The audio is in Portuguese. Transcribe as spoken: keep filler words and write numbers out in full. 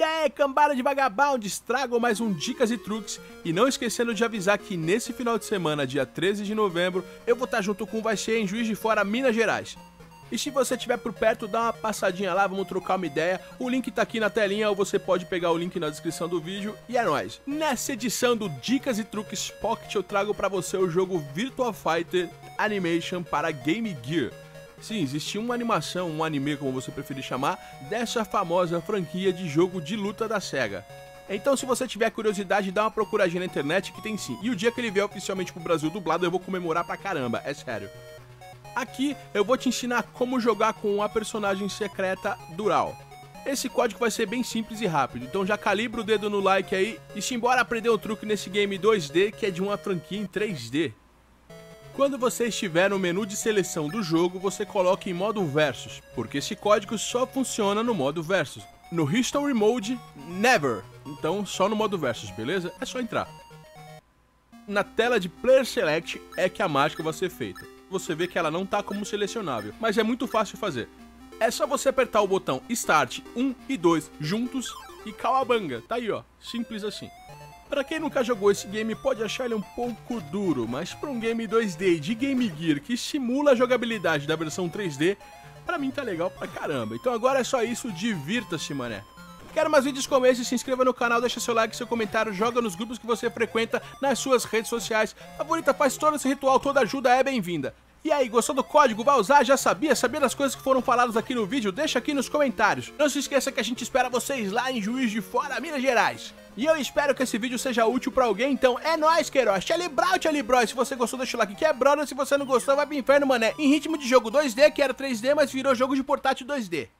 aí, cambada de vagabundos, trago mais um Dicas e Truques. E não esquecendo de avisar que nesse final de semana, dia treze de novembro, eu vou estar junto com o Vaxê em Juiz de Fora, Minas Gerais. E se você estiver por perto, dá uma passadinha lá, vamos trocar uma ideia. O link tá aqui na telinha ou você pode pegar o link na descrição do vídeo. E é nóis! Nessa edição do Dicas e Truques Pocket eu trago pra você o jogo Virtua Fighter Animation para Game Gear. Sim, existe uma animação, um anime como você preferir chamar, dessa famosa franquia de jogo de luta da SEGA. Então se você tiver curiosidade, dá uma procuradinha na internet que tem sim. E o dia que ele vier oficialmente pro Brasil dublado eu vou comemorar pra caramba, é sério. Aqui eu vou te ensinar como jogar com a personagem secreta Dural. Esse código vai ser bem simples e rápido, então já calibra o dedo no like aí e simbora aprender um truque nesse game dois D que é de uma franquia em três D. Quando você estiver no menu de seleção do jogo, você coloca em modo Versus, porque esse código só funciona no modo Versus. No History Mode, Never, então só no modo Versus, beleza? É só entrar. Na tela de Player Select é que a mágica vai ser feita. Você vê que ela não tá como selecionável, mas é muito fácil de fazer. É só você apertar o botão Start um e dois juntos e calabanga, tá aí ó, simples assim. Pra quem nunca jogou esse game pode achar ele um pouco duro, mas pra um game dois D de Game Gear que simula a jogabilidade da versão três D, pra mim tá legal pra caramba. Então agora é só isso, divirta-se mané. Quer mais vídeos como esse? Se inscreva no canal, deixa seu like, seu comentário, joga nos grupos que você frequenta, nas suas redes sociais. Favorita, faz todo esse ritual, toda ajuda é bem-vinda. E aí, gostou do código? Vai usar? Já sabia? Sabia das coisas que foram faladas aqui no vídeo? Deixa aqui nos comentários. Não se esqueça que a gente espera vocês lá em Juiz de Fora, Minas Gerais. E eu espero que esse vídeo seja útil pra alguém, então é nóis, Queiroz. Charlie Brown, Charlie Brown. Se você gostou, deixa o like que é brother. Se você não gostou, vai pro inferno, mané. Em ritmo de jogo dois D, que era três D, mas virou jogo de portátil dois D.